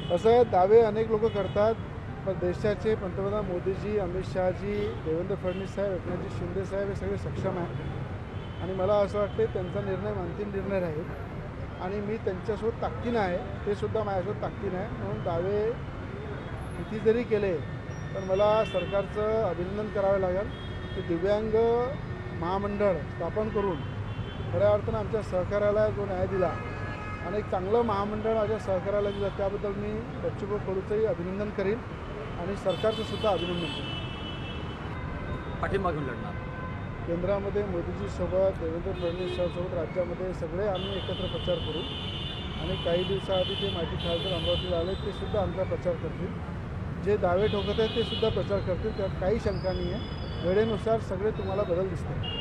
असं दावे अनेक लोक करतात, पण देशाचे पंतप्रधान मोदीजी, अमित शहाजी, देवेंद्र फडणवीस साहेब, एकनाथजी शिंदे साहेब हे सगळे सक्षम आहेत आणि मला असं वाटते त्यांचा निर्णय अंतिम निर्णय राहील आणि मी त्यांच्यासोबत ताकदीनं आहे, ते सुद्धा माझ्यासोबत ताकदीनं आहे. म्हणून दावे किती जरी केले तर मला सरकारचं अभिनंदन करावं लागेल की दिव्यांग महामंडळ स्थापन करून खऱ्या अर्थानं आमच्या सहकार्याला जो न्याय दिला आणि एक चांगलं महामंडळ माझ्या सहकार्याला दिलं, त्याबद्दल मी बच्चूभाऊ कडूचंही अभिनंदन करीन आणि सरकारचं सुद्धा अभिनंदन करीन. पाठिंबा घेऊन लढणार. केंद्रामध्ये मोदीजीसोबत, देवेंद्र फडणवीस साहेबांसोबत राज्यामध्ये सगळे आम्ही एकत्र प्रचार करू आणि काही दिवसाआधी जे माजी खासदार अमरावतीला आले ते सुद्धा आमचा प्रचार करतील. जे दावे ठोकत आहेत ते सुद्धा प्रचार करतील. त्यात काही शंका नाही आहे. वेळेनुसार सगळे तुम्हाला बदल दिसतील.